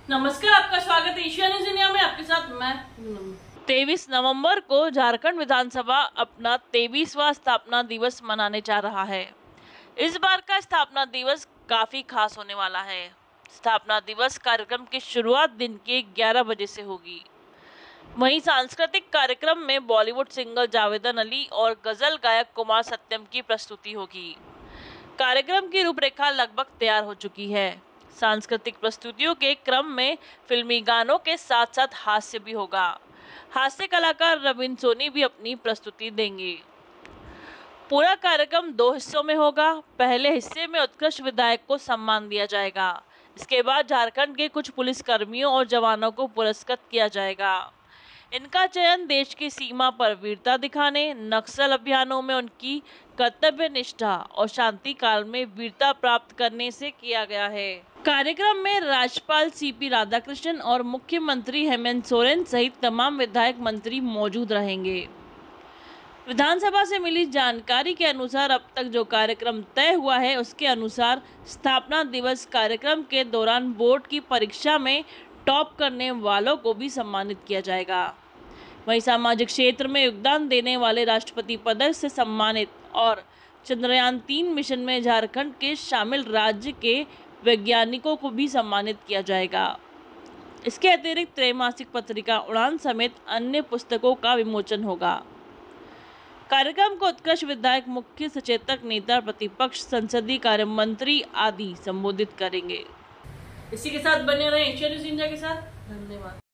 नमस्कार, आपका स्वागत है एशिया न्यूज इंडिया में। आपके साथ मैं 23 नवंबर को झारखंड विधानसभा अपना 23वां स्थापना दिवस मनाने जा रहा है। इस बार का स्थापना दिवस काफी खास होने वाला है। स्थापना दिवस कार्यक्रम की शुरुआत दिन के 11 बजे से होगी। वहीं सांस्कृतिक कार्यक्रम में बॉलीवुड सिंगर जावेदन अली और गजल गायक कुमार सत्यम की प्रस्तुति होगी। कार्यक्रम की रूपरेखा लगभग तैयार हो चुकी है। सांस्कृतिक प्रस्तुतियों के क्रम में फिल्मी गानों के साथ साथ हास्य भी होगा। हास्य कलाकार रविंद्र सोनी भी अपनी प्रस्तुति देंगे। पूरा कार्यक्रम 2 हिस्सों में होगा। पहले हिस्से में उत्कृष्ट विधायक को सम्मान दिया जाएगा। इसके बाद झारखंड के कुछ पुलिस कर्मियों और जवानों को पुरस्कृत किया जाएगा। इनका चयन देश की सीमा पर वीरता दिखाने, नक्सल अभियानों में उनकी कर्तव्य निष्ठा और शांति काल में वीरता प्राप्त करने से किया गया है। कार्यक्रम में राज्यपाल सीपी राधाकृष्णन और मुख्यमंत्री हेमंत सोरेन सहित तमाम विधायक मंत्री मौजूद रहेंगे। विधानसभा से मिली जानकारी के अनुसार अब तक जो कार्यक्रम तय हुआ है उसके अनुसार स्थापना दिवस कार्यक्रम के दौरान बोर्ड की परीक्षा में टॉप करने वालों को भी सम्मानित किया जाएगा। वहीं सामाजिक क्षेत्र में योगदान देने वाले राष्ट्रपति पदक से सम्मानित और चंद्रयान 3 मिशन में झारखंड के शामिल राज्य के वैज्ञानिकों को भी सम्मानित किया जाएगा। इसके अतिरिक्त त्रैमासिक पत्रिका उड़ान समेत अन्य पुस्तकों का विमोचन होगा। कार्यक्रम को उत्कृष्ट विधायक, मुख्य सचेतक, नेता प्रतिपक्ष, संसदीय कार्य मंत्री आदि संबोधित करेंगे। इसी के साथ बने रहे एशिया न्यूज इंडिया के साथ। धन्यवाद।